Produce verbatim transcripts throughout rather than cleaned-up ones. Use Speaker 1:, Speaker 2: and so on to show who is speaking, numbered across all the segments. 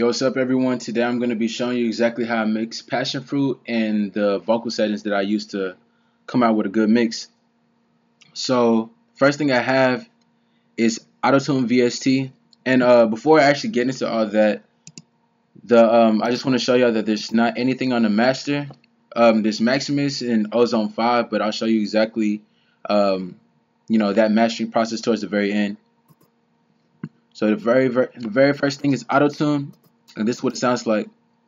Speaker 1: Yo, what's up, everyone? Today I'm going to be showing you exactly how I mix passion fruit and the vocal settings that I use to come out with a good mix. So, first thing I have is Auto-Tune V S T. And uh, before I actually get into all that, the um, I just want to show y'all that there's not anything on the master. Um, there's Maximus and Ozone five, but I'll show you exactly, um, you know, that mastering process towards the very end. So the very, very, the very first thing is Auto-Tune. And this is what it sounds like.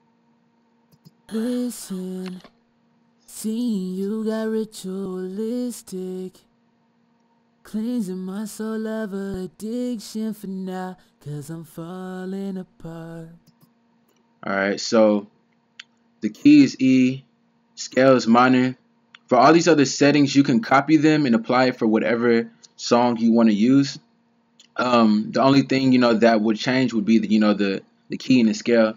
Speaker 2: Listen, seeing you got ritualistic, cleansing my soul of addiction for now, cause I'm falling apart.
Speaker 1: Alright, so the key is E, scale is minor. For all these other settings, you can copy them and apply it for whatever song you want to use. Um, the only thing, you know, that would change would be the, you know, the, the key and the scale.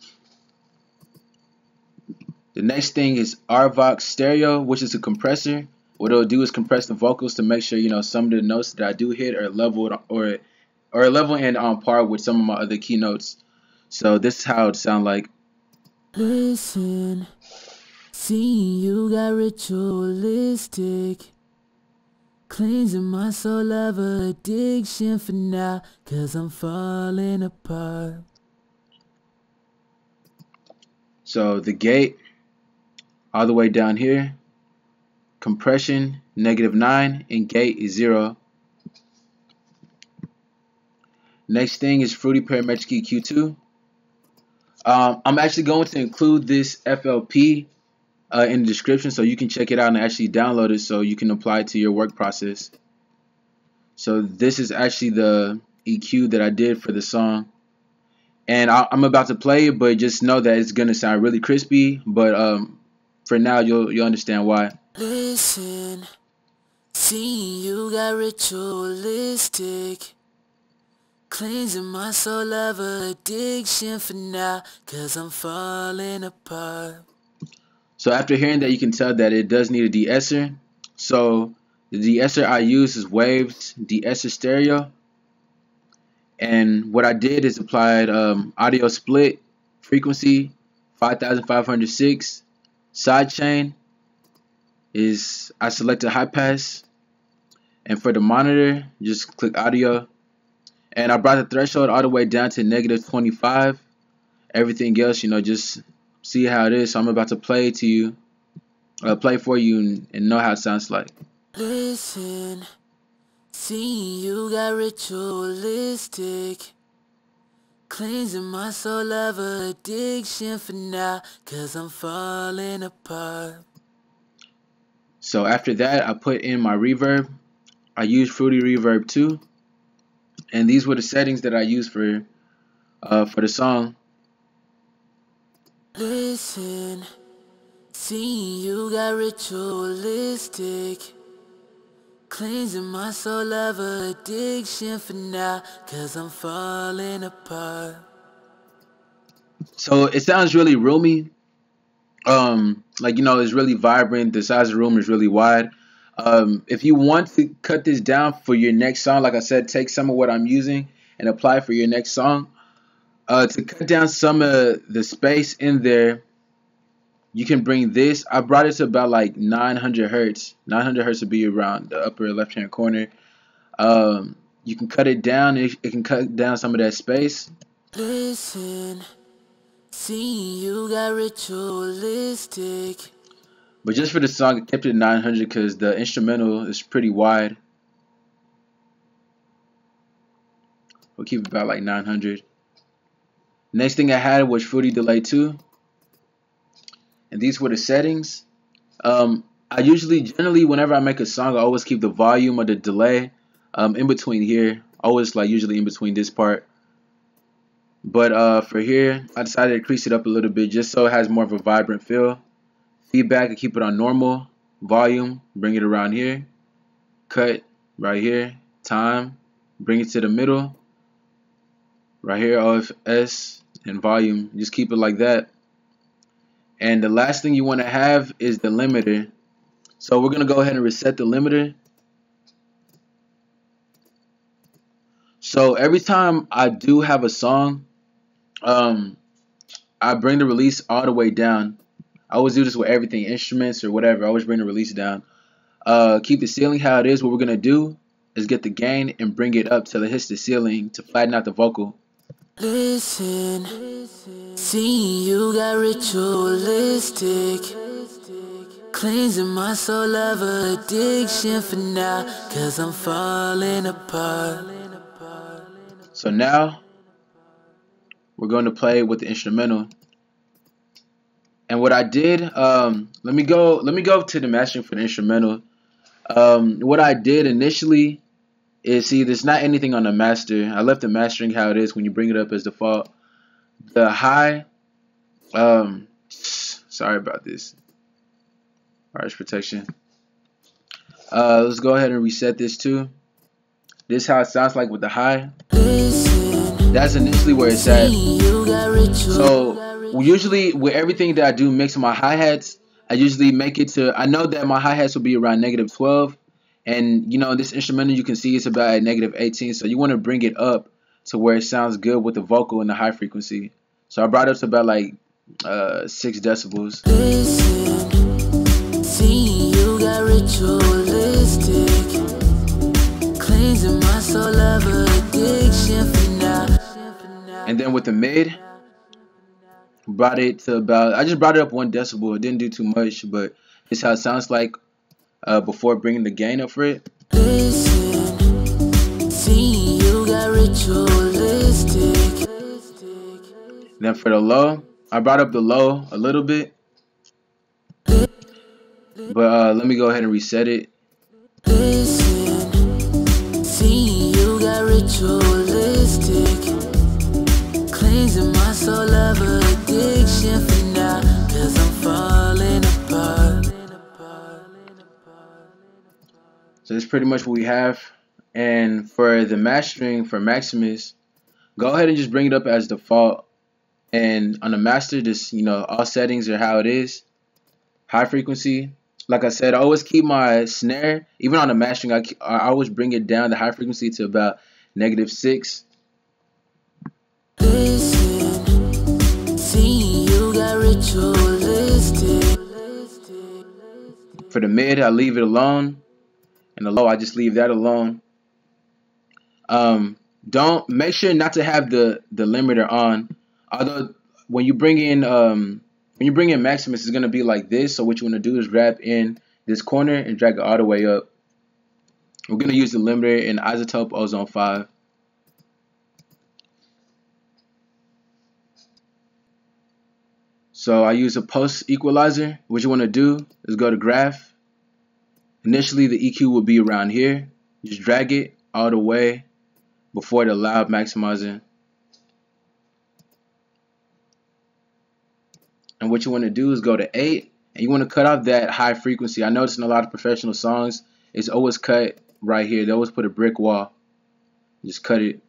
Speaker 1: The next thing is Arvox Stereo, which is a compressor. What it'll do is compress the vocals to make sure, you know, some of the notes that I do hit are leveled or or level and on par with some of my other key notes. So this is how it sounds like.
Speaker 2: Listen, seeing you got ritualistic, cleansing my soul of addiction for now, cause I'm falling apart.
Speaker 1: So the gate all the way down here, compression negative nine and gate is zero. Next thing is Fruity Parametric E Q two. Um, I'm actually going to include this F L P uh, in the description so you can check it out and actually download it so you can apply it to your work process. So this is actually the E Q that I did for the song. And I, I'm about to play it, but just know that it's going to sound really crispy. But um, for now, you'll, you'll understand why.
Speaker 2: Listen, seeing you got ritualistic, cleansing my soul of addiction for now, cause I'm falling apart.
Speaker 1: So after hearing that, you can tell that it does need a de-esser. So the de-esser I use is Waves de-esser Stereo. And what I did is applied um, audio split, frequency five thousand five hundred six, sidechain is I selected high pass, and for the monitor just click audio, and I brought the threshold all the way down to negative twenty-five. Everything else, you know, just see how it is. So I'm about to play to you, uh, play for you, and, and know how it sounds like.
Speaker 2: Listen, seeing you got ritualistic, cleansing my soul of addiction for now, cause I'm falling apart.
Speaker 1: So after that, I put in my reverb. I used Fruity Reverb two, and these were the settings that I used for uh, for the song.
Speaker 2: Listen, seeing you got ritualistic, cleansing my soul of addiction for now, cause I'm falling apart.
Speaker 1: So it sounds really roomy. Um, like, you know, it's really vibrant. The size of the room is really wide. Um, if you want to cut this down for your next song, like I said, take some of what I'm using and apply for your next song. Uh, to cut down some of the space in there, you can bring this. I brought it to about like nine hundred hertz. nine hundred hertz would be around the upper left hand corner. Um, you can cut it down. It, it can cut down some of that space.
Speaker 2: Listen, seeing you got ritualistic.
Speaker 1: But just for the song, I kept it at nine hundred because the instrumental is pretty wide. We'll keep it about like nine hundred. Next thing I had was Fruity Delay two. And these were the settings. Um, I usually, generally, whenever I make a song, I always keep the volume or the delay um, in between here. Always like usually in between this part. But uh, for here, I decided to increase it up a little bit just so it has more of a vibrant feel. Feedback, I keep it on normal. Volume, bring it around here. Cut, right here. Time, bring it to the middle. Right here, O F S. And volume, just keep it like that. And the last thing you want to have is the limiter. So we're going to go ahead and reset the limiter. So every time I do have a song, um, I bring the release all the way down. I always do this with everything, instruments or whatever. I always bring the release down. Uh, keep the ceiling how it is. What we're gonna do is get the gain and bring it up till it hits the ceiling to flatten out the vocal.
Speaker 2: Listen, seeing you got ritualistic, cleansing my soul of addiction for now, cause I'm falling apart.
Speaker 1: So now we're going to play with the instrumental. And what I did, um, let me go let me go to the mastering for the instrumental. Um, what I did initially is, see, there's not anything on the master. I left the mastering how it is when you bring it up as default. The high, um, sorry about this. Artist protection. Uh, let's go ahead and reset this too. This is how it sounds like with the high. That's initially where it's at. So usually with everything that I do mix my hi-hats, I usually make it to, I know that my hi-hats will be around negative twelve. And, you know, this instrumental, you can see it's about at negative eighteen. So you want to bring it up to where it sounds good with the vocal and the high frequency. So I brought it up to about like uh, six decibels.
Speaker 2: Listen, see you got ritualistic, cleansing my soul of addiction for now.
Speaker 1: And then with the mid, brought it to about, I just brought it up one decibel. It didn't do too much, but it's how it sounds like uh, before bringing the gain up for it.
Speaker 2: Listen, see you got ritualistic.
Speaker 1: Then for the low, I brought up the low a little bit, but uh, let me go ahead and reset it.
Speaker 2: Listen, see you got ritualistic, cleansing my soul of addiction for now, cause I'm falling apart.
Speaker 1: So that's pretty much what we have. And for the mastering for Maximus, go ahead and just bring it up as default. And on the master, just, you know, all settings are how it is. High frequency. Like I said, I always keep my snare, even on the mastering, I, keep, I always bring it down, the high frequency, to about negative six.
Speaker 2: Listen, see you got ritualistic.
Speaker 1: For the mid, I leave it alone. And the low, I just leave that alone. Um, don't, make sure not to have the, the limiter on. Although when you bring in um, when you bring in Maximus, it's gonna be like this. So what you want to do is grab in this corner and drag it all the way up. We're gonna use the limiter in iZotope Ozone five. So I use a post equalizer. What you want to do is go to graph. Initially, the E Q will be around here. Just drag it all the way before the loud maximizer. And what you want to do is go to eight, and you want to cut off that high frequency. I noticed in a lot of professional songs, it's always cut right here. They always put a brick wall. Just cut it.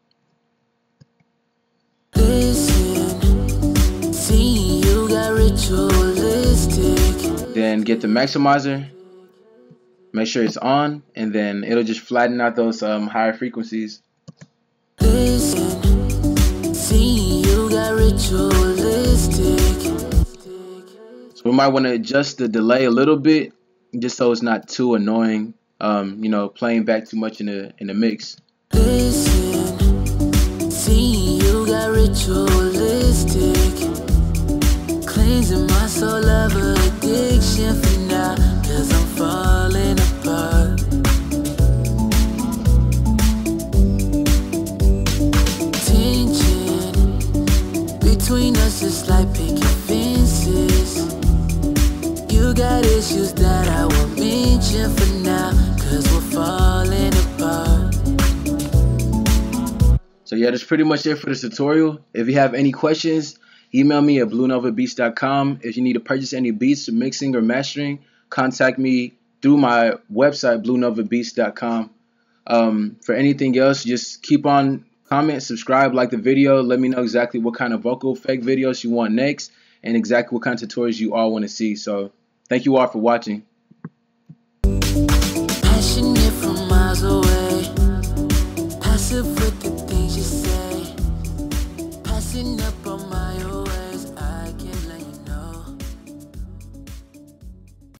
Speaker 2: Listen, see you got ritualistic.
Speaker 1: Then get the maximizer. Make sure it's on, and then it'll just flatten out those um, higher frequencies.
Speaker 2: Listen, see you got ritualistic.
Speaker 1: So we might want to adjust the delay a little bit, just so it's not too annoying. Um, you know, playing back too much in the in the mix.
Speaker 2: Listen, see you got ritualistic, cleansing my soul of addiction for now, cause I'm falling apart. Tension between us is like picking fences. You got issues that I won't mention for now, cause we're falling apart.
Speaker 1: So yeah, that's pretty much it for this tutorial. If you have any questions, email me at blue nova beats dot com. If you need to purchase any beats, mixing or mastering, contact me through my website, blue nova beats dot com. Um, for anything else, just keep on comment, subscribe, like the video. Let me know exactly what kind of vocal effect videos you want next, and exactly what kind of tutorials you all want to see. So thank you all for watching.
Speaker 2: Passionate from miles away, passive with the things you say. Passive messing up on my